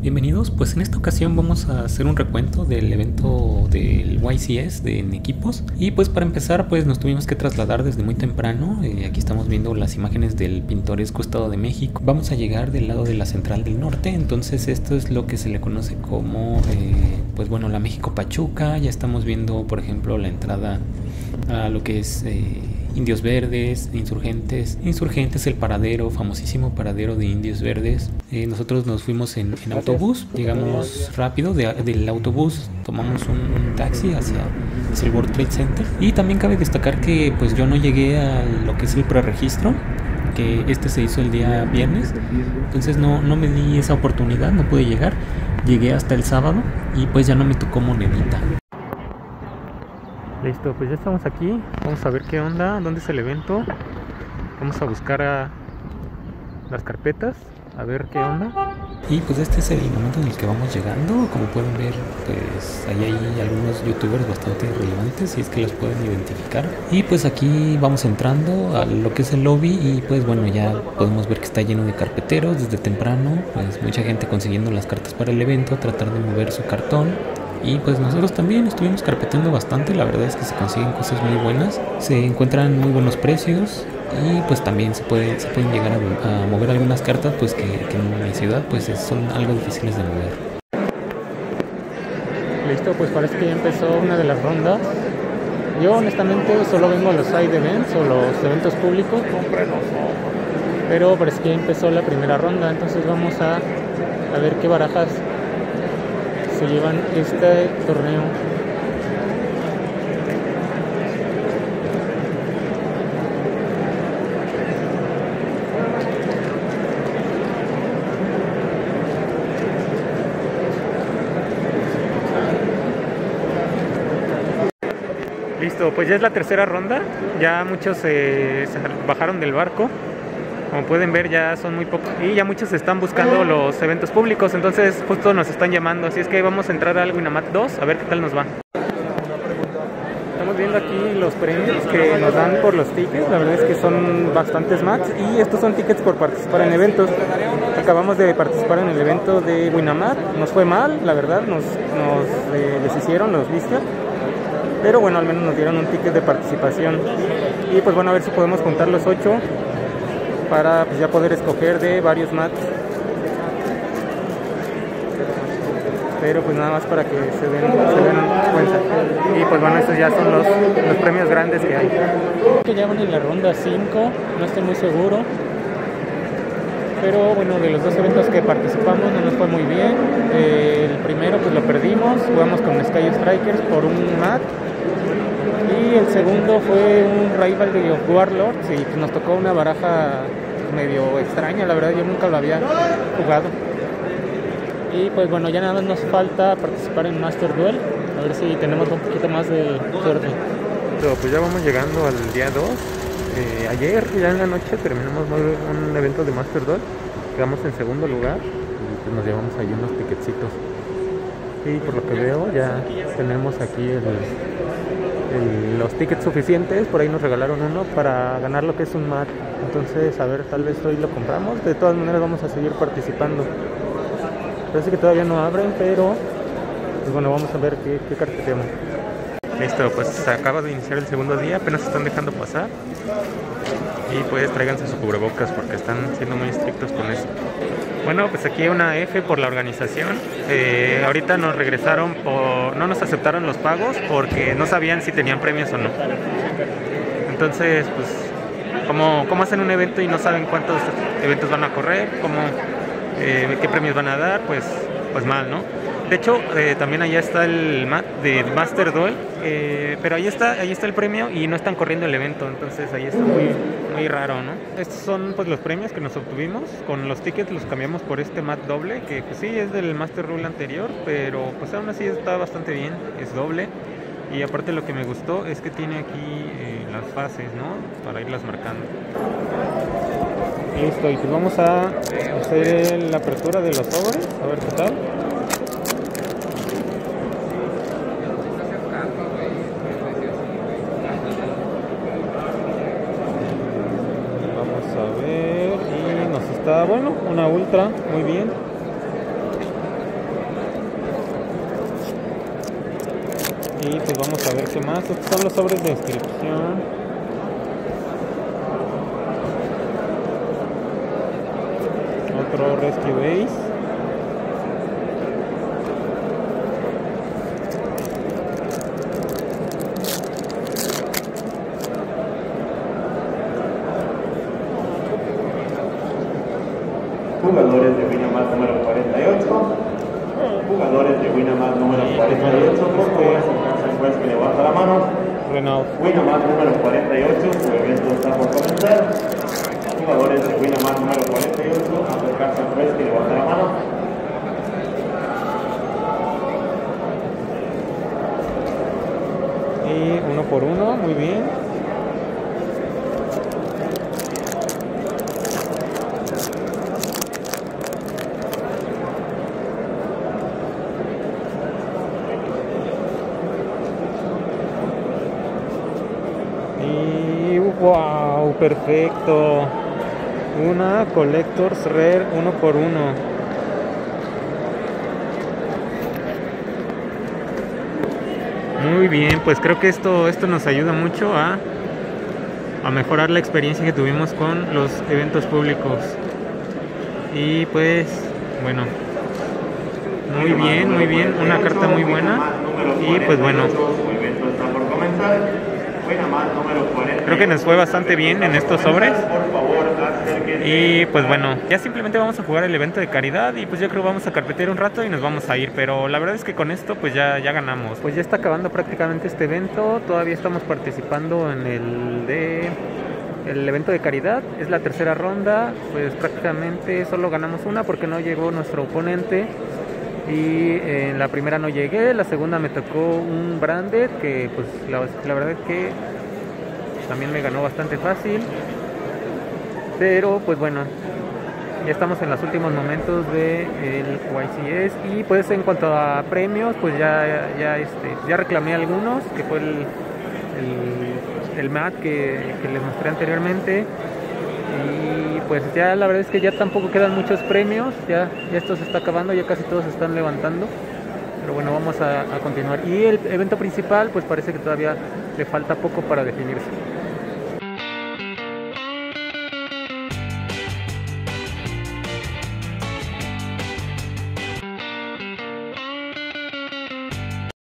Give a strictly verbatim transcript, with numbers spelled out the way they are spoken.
Bienvenidos, pues en esta ocasión vamos a hacer un recuento del evento del Y C S de en equipos. Y pues para empezar pues nos tuvimos que trasladar desde muy temprano. eh, Aquí estamos viendo las imágenes del pintoresco Estado de México. Vamos a llegar del lado de la Central del Norte, entonces esto es lo que se le conoce como eh, pues bueno, la México Pachuca. Ya estamos viendo por ejemplo la entrada a lo que es eh, Indios Verdes, Insurgentes. Insurgentes, el paradero, famosísimo paradero de Indios Verdes. Eh, nosotros nos fuimos en, en autobús, llegamos rápido de, del autobús, tomamos un, un taxi hacia, hacia el World Trade Center. Y también cabe destacar que pues yo no llegué a lo que es el preregistro, que este se hizo el día viernes, entonces no, no me di esa oportunidad, no pude llegar. Llegué hasta el sábado y pues ya no me tocó monedita. Listo, pues ya estamos aquí, vamos a ver qué onda, dónde es el evento. Vamos a buscar a las carpetas, a ver qué onda. Y pues este es el momento en el que vamos llegando. Como pueden ver, pues ahí hay algunos youtubers bastante relevantes, si es que los pueden identificar. Y pues aquí vamos entrando a lo que es el lobby y pues bueno, ya podemos ver que está lleno de carpeteros desde temprano. Pues mucha gente consiguiendo las cartas para el evento, tratar de mover su cartón. Y pues nosotros también estuvimos carpeteando bastante, la verdad es que se consiguen cosas muy buenas, se encuentran muy buenos precios y pues también se, puede, se pueden llegar a, a mover algunas cartas pues que, que en mi ciudad pues son algo difíciles de mover. Listo, pues parece que ya empezó una de las rondas. Yo honestamente solo vengo a los side events o los eventos públicos, pero parece que ya empezó la primera ronda, entonces vamos a, a ver qué barajas se llevan este torneo. Listo, pues ya es la tercera ronda. Ya muchos eh, se bajaron del barco. Como pueden ver, ya son muy pocos y ya muchos están buscando los eventos públicos, entonces justo nos están llamando, así es que vamos a entrar al Winamat dos a ver qué tal nos va. Estamos viendo aquí los premios que nos dan por los tickets, la verdad es que son bastantes mats y estos son tickets por participar en eventos. Acabamos de participar en el evento de Winamat, nos fue mal, la verdad, nos, nos eh, deshicieron los listos, pero bueno, al menos nos dieron un ticket de participación y pues bueno, a ver si podemos juntar los ocho para pues, ya poder escoger de varios mats, pero pues nada más para que se den, se den cuenta. Y pues bueno, estos ya son los, los premios grandes que hay. Que ya van en la ronda cinco, no estoy muy seguro, pero bueno, de los dos eventos que participamos no nos fue muy bien. Eh, el primero pues lo perdimos, jugamos con Sky Strikers por un mat. Y el segundo fue un Rivalry of Warlords y pues nos tocó una baraja medio extraña, la verdad yo nunca lo había jugado. Y pues bueno, ya nada más nos falta participar en Master Duel, a ver si tenemos un poquito más de suerte. Pero pues ya vamos llegando al día dos. Eh, ayer ya en la noche terminamos un evento de Master Duel, quedamos en segundo lugar y pues nos llevamos ahí unos ticketcitos. Y por lo que veo ya tenemos aquí el... El, los tickets suficientes, por ahí nos regalaron uno para ganar lo que es un mat, entonces a ver, tal vez hoy lo compramos, de todas maneras vamos a seguir participando. Parece que todavía no abren, pero pues bueno, vamos a ver qué, qué carpeteamos. Listo, pues se acaba de iniciar el segundo día, apenas se están dejando pasar y pues tráiganse su cubrebocas porque están siendo muy estrictos con eso. Bueno, pues aquí una F por la organización. Eh, ahorita nos regresaron, por, no nos aceptaron los pagos porque no sabían si tenían premios o no. Entonces, pues, ¿cómo, cómo hacen un evento y no saben cuántos eventos van a correr? Cómo, eh, ¿Qué premios van a dar? Pues, pues mal, ¿no? De hecho, eh, también allá está el mat de Master Duel, eh, pero ahí está, ahí está el premio y no están corriendo el evento, entonces ahí está muy, muy raro, ¿no? Estos son pues los premios que nos obtuvimos, con los tickets los cambiamos por este mat doble, que pues sí es del Master Duel anterior, pero pues aún así está bastante bien, es doble. Y aparte lo que me gustó es que tiene aquí eh, las fases, ¿no? Para irlas marcando. Listo, y pues vamos a hacer la apertura de los sobres, a ver qué tal. Vamos a ver, y nos está, bueno, una ultra, muy bien. Y pues vamos a ver qué más. Estos son los sobres de inscripción. Otro Rescue Base. Jugadores de Winamax número cuarenta y ocho. Jugadores de Winamax número cuarenta y ocho. Por favor, acercarse al juez que levanta la mano. Renault. Winamax número cuarenta y ocho. Su evento está por comenzar. Jugadores de Winamax número cuarenta y ocho. Acercarse al juez que levanta la mano. Y uno por uno, muy bien. Y wow, perfecto. Una Collector's Rare uno por uno. Muy bien, pues creo que esto, esto nos ayuda mucho a, a mejorar la experiencia que tuvimos con los eventos públicos. Y pues, bueno, muy bien, muy bien, una carta muy buena. Y pues bueno, creo que nos fue bastante bien en estos sobres. Y pues bueno, ya simplemente vamos a jugar el evento de caridad. Y pues yo creo que vamos a carpetear un rato y nos vamos a ir. Pero la verdad es que con esto pues ya, ya ganamos. Pues ya está acabando prácticamente este evento. Todavía estamos participando en el de el evento de caridad. Es la tercera ronda. Pues prácticamente solo ganamos una porque no llegó nuestro oponente. Y en la primera no llegué. La segunda me tocó un branded que pues la, la verdad es que también me ganó bastante fácil. Pero pues bueno, ya estamos en los últimos momentos del Y C S. Y pues en cuanto a premios, pues ya, ya, este, ya reclamé algunos, que fue el, el, el mat que, que les mostré anteriormente. Y pues ya la verdad es que ya tampoco quedan muchos premios. Ya, ya esto se está acabando, ya casi todos se están levantando. Pero bueno, vamos a, a continuar. Y el evento principal pues parece que todavía le falta poco para definirse.